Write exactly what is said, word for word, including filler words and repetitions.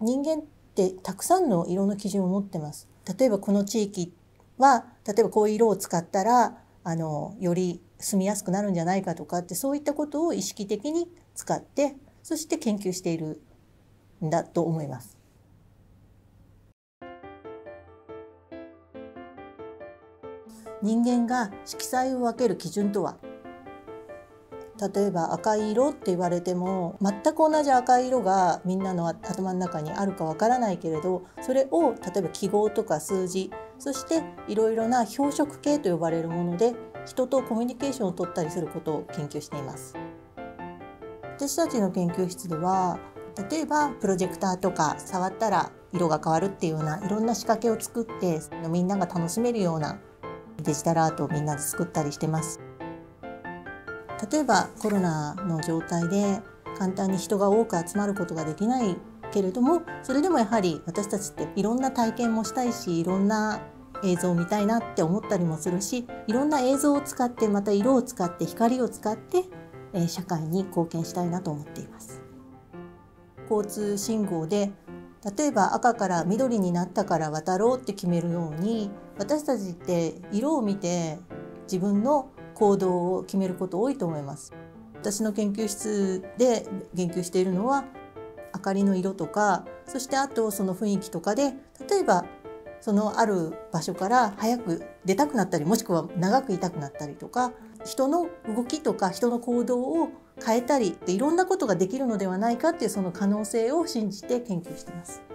人間ってたくさんの色の基準を持ってます。例えばこの地域は例えばこういう色を使ったらあのより住みやすくなるんじゃないかとかって、そういったことを意識的に使ってそして研究しているんだと思います。人間が色彩を分ける基準とは、例えば赤い色って言われても全く同じ赤い色がみんなの頭の中にあるかわからないけれど、それを例えば記号とか数字、そしていろいろな標識系と呼ばれるもので人とコミュニケーションを取ったりすることを研究しています。私たちの研究室では例えばプロジェクターとか触ったら色が変わるっていうようないろんな仕掛けを作ってみんなが楽しめるようなデジタルアートをみんなで作ったりしてます。例えばコロナの状態で簡単に人が多く集まることができないけれども、それでもやはり私たちっていろんな体験もしたいし、いろんな映像を見たいなって思ったりもするし、いろんな映像を使ってまた色を使って光を使って社会に貢献したいなと思っています。交通信号で例えば赤から緑になったから渡ろうって決めるように、私たちって色を見て自分の行動を決めること多いと思います。私の研究室で研究しているのは明かりの色とか、そしてあとその雰囲気とかで、例えばそのある場所から早く出たくなったり、もしくは長くいたくなったりとか、人の動きとか人の行動を変えたりっていろんなことができるのではないかっていうその可能性を信じて研究しています。